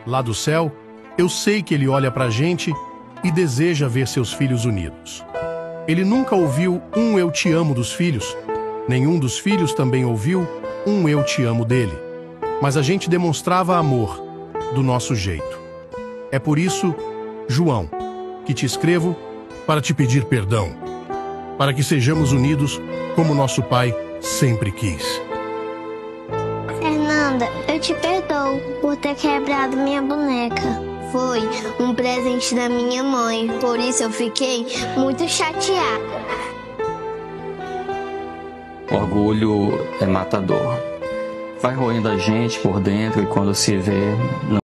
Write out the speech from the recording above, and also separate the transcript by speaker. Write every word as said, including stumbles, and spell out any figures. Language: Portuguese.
Speaker 1: Lá do céu, eu sei que Ele olha pra gente e deseja ver seus filhos unidos. Ele nunca ouviu um eu te amo dos filhos, nenhum dos filhos também ouviu um eu te amo dele. Mas a gente demonstrava amor do nosso jeito. É por isso, João, que te escrevo para te pedir perdão, para que sejamos unidos como nosso pai sempre quis.
Speaker 2: Fernanda, eu te perdoo por ter quebrado minha boneca. Foi um presente da minha mãe, por isso eu fiquei muito chateada.
Speaker 3: Orgulho é matador. Vai roendo a gente por dentro e quando se vê... não